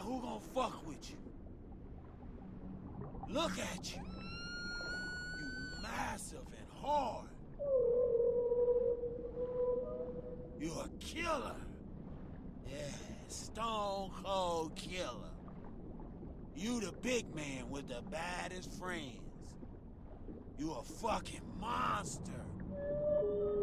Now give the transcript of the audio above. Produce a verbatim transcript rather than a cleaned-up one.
who gonna fuck with you? Look at you. You massive and hard. You're a killer. Yeah, stone cold killer. You the big man with the baddest friends. You a fucking monster.